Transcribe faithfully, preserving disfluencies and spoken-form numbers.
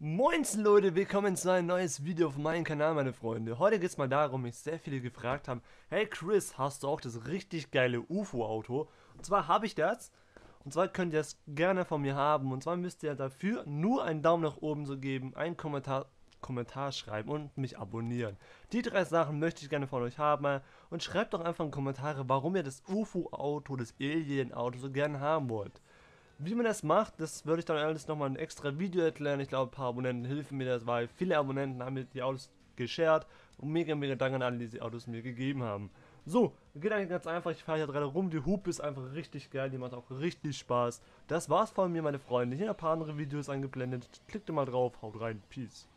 Moinsen Leute, willkommen zu einem neues Video auf meinem Kanal, meine Freunde. Heute geht es mal darum, mich sehr viele gefragt haben: Hey Chris, hast du auch das richtig geile U F O-Auto? Und zwar habe ich das. Und zwar könnt ihr es gerne von mir haben. Und zwar müsst ihr dafür nur einen Daumen nach oben so geben, einen Kommentar, Kommentar schreiben und mich abonnieren. Die drei Sachen möchte ich gerne von euch haben. Und schreibt doch einfach in Kommentare, warum ihr das U F O-Auto, das Alien-Auto so gerne haben wollt. Wie man das macht, das würde ich dann alles nochmal ein extra Video erklären. Ich glaube, ein paar Abonnenten helfen mir das, weil viele Abonnenten haben mir die Autos geshared. Und mega, mega Dank an alle, die die Autos mir gegeben haben. So, geht eigentlich ganz einfach. Ich fahre hier gerade rum. Die Hupe ist einfach richtig geil. Die macht auch richtig Spaß. Das war's von mir, meine Freunde. Hier ein paar andere Videos eingeblendet. Klickt mal drauf. Haut rein. Peace.